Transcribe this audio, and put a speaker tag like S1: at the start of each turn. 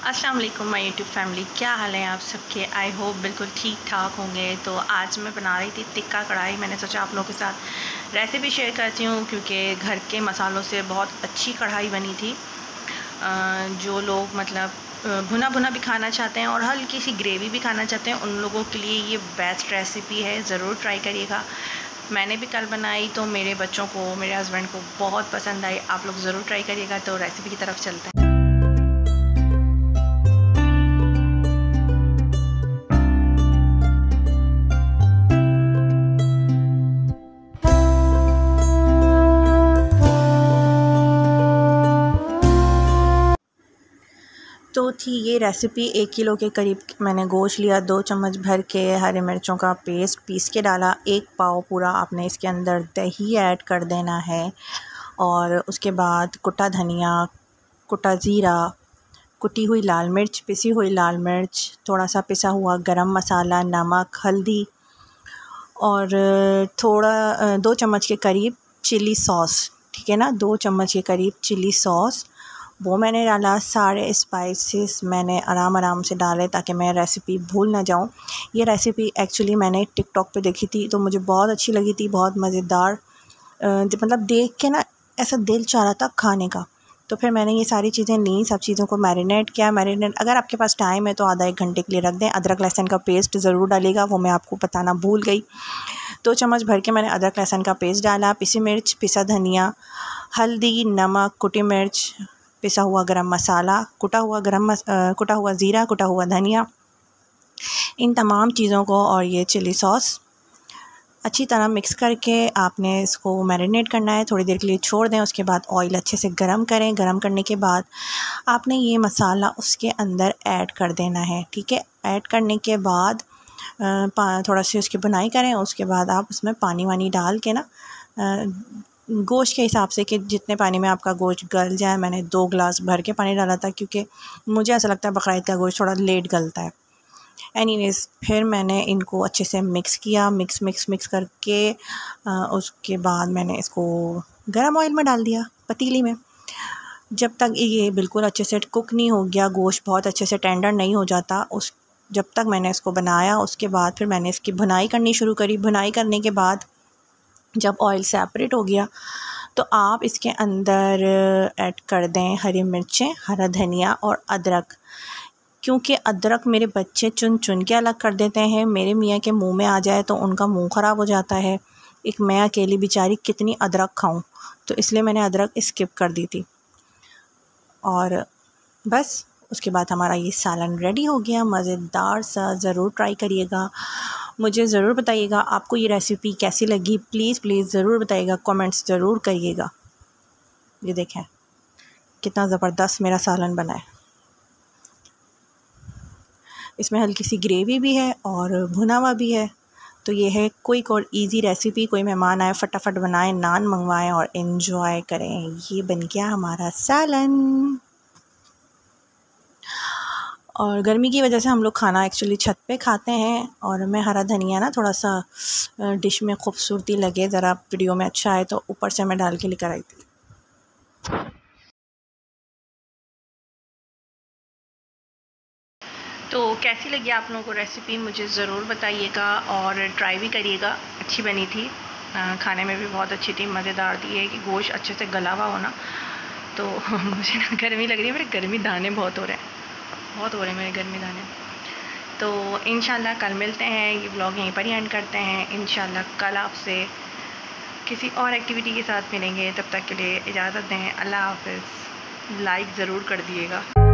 S1: अस्सलाम वालेकुम my YouTube family, क्या हाल है आप सबके। आई होप बिल्कुल ठीक ठाक होंगे। तो आज मैं बना रही थी टिक्का कढ़ाई। मैंने सोचा आप लोगों के साथ रेसिपी शेयर करती हूँ क्योंकि घर के मसालों से बहुत अच्छी कढ़ाई बनी थी। जो लोग मतलब भुना भुना भी खाना चाहते हैं और हल्की सी ग्रेवी भी खाना चाहते हैं, उन लोगों के लिए ये बेस्ट रेसिपी है, ज़रूर ट्राई करिएगा। मैंने भी कल बनाई तो मेरे बच्चों को, मेरे हस्बैंड को बहुत पसंद आई। आप लोग ज़रूर ट्राई करिएगा। तो रेसिपी की तरफ चलते हैं। तो थी ये रेसिपी 1 किलो के करीब मैंने गोश्त लिया, 2 चम्मच भर के हरी मिर्चों का पेस्ट पीस के डाला, 1 पाव पूरा आपने इसके अंदर दही ऐड कर देना है। और उसके बाद कुटा धनिया, कुटा ज़ीरा, कुटी हुई लाल मिर्च, पिसी हुई लाल मिर्च, थोड़ा सा पिसा हुआ गरम मसाला, नमक, हल्दी और थोड़ा 2 चम्मच के करीब चिली सॉस, ठीक है ना, 2 चम्मच के करीब चिली सॉस वो मैंने डाला। सारे स्पाइसेस मैंने आराम से डाले ताकि मैं रेसिपी भूल ना जाऊं। ये रेसिपी एक्चुअली मैंने टिकटॉक पे देखी थी तो मुझे बहुत अच्छी लगी थी, बहुत मज़ेदार। मतलब देख के ना ऐसा दिल चाह रहा था खाने का। तो फिर मैंने ये सारी चीज़ें ली, सब चीज़ों को मैरिनेट किया। अगर आपके पास टाइम है तो आधा 1 घंटे के लिए रख दें। अदरक लहसुन का पेस्ट ज़रूर डालिएगा, वो मैं आपको बताना भूल गई। 2 चम्मच भर के मैंने अदरक लहसुन का पेस्ट डाला, पिसी मिर्च, पिसा धनिया, हल्दी, नमक, कुटी मिर्च, पिसा हुआ गरम मसाला, कुटा हुआ ज़ीरा, कुटा हुआ धनिया, इन तमाम चीज़ों को और ये चिली सॉस अच्छी तरह मिक्स करके आपने इसको मैरिनेट करना है, थोड़ी देर के लिए छोड़ दें। उसके बाद ऑयल अच्छे से गरम करें। गरम करने के बाद आपने ये मसाला उसके अंदर ऐड कर देना है, ठीक है। ऐड करने के बाद थोड़ा सी उसकी बुनाई करें। उसके बाद आप उसमें पानी वानी डाल के ना गोश्त के हिसाब से कि जितने पानी में आपका गोश्त गल जाए। मैंने 2 गिलास भर के पानी डाला था क्योंकि मुझे ऐसा लगता है बकरा ईद का गोश्त थोड़ा लेट गलता है। एनीवेज़ फिर मैंने इनको अच्छे से मिक्स किया, मिक्स करके उसके बाद मैंने इसको गरम ऑयल में डाल दिया पतीली में। जब तक ये बिल्कुल अच्छे से कुक नहीं हो गया, गोश्त बहुत अच्छे से टेंडर नहीं हो जाता, जब तक मैंने इसको बनाया। उसके बाद फिर मैंने इसकी भुनाई करनी शुरू करी। भुनाई करने के बाद जब ऑयल सेपरेट हो गया तो आप इसके अंदर ऐड कर दें हरी मिर्चें, हरा धनिया और अदरक। क्योंकि अदरक मेरे बच्चे चुन चुन के अलग कर देते हैं, मेरे मियाँ के मुंह में आ जाए तो उनका मुंह ख़राब हो जाता है। एक मैं अकेली बेचारी कितनी अदरक खाऊं, तो इसलिए मैंने अदरक स्किप कर दी थी। और बस उसके बाद हमारा ये सालन रेडी हो गया, मज़ेदार सा। ज़रूर ट्राई करिएगा, मुझे ज़रूर बताइएगा आपको ये रेसिपी कैसी लगी। प्लीज़ ज़रूर बताइएगा, कमेंट्स ज़रूर करिएगा। ये देखें कितना ज़बरदस्त मेरा सालन बना है। इसमें हल्की सी ग्रेवी भी है और भुना हुआ भी है। तो ये है क्विक और इजी रेसिपी। कोई मेहमान आए फटाफट बनाएं, नान मंगवाएं और एंजॉय करें। ये बन गया हमारा सालन। और गर्मी की वजह से हम लोग खाना एक्चुअली छत पे खाते हैं। और मैं हरा धनिया ना थोड़ा सा डिश में खूबसूरती लगे, ज़रा वीडियो में अच्छा आए, तो ऊपर से मैं डाल के लेकर आई थी। तो कैसी लगी आप लोगों को रेसिपी मुझे ज़रूर बताइएगा और ट्राई भी करिएगा। अच्छी बनी थी, खाने में भी बहुत अच्छी थी, मज़ेदार थी। ये कि गोश्त अच्छे से गला हुआ होना। तो मुझे ना गर्मी लग रही है, मेरे गर्मी दाने बहुत हो रहे हैं मेरे गर्मी दाने। तो इंशाल्लाह कल मिलते हैं। ये व्लॉग यहीं पर ही एंड करते हैं। इंशाल्लाह कल आपसे किसी और एक्टिविटी के साथ मिलेंगे। तब तक के लिए इजाज़त दें। अल्लाह हाफ़िज़। लाइक ज़रूर कर दिएगा।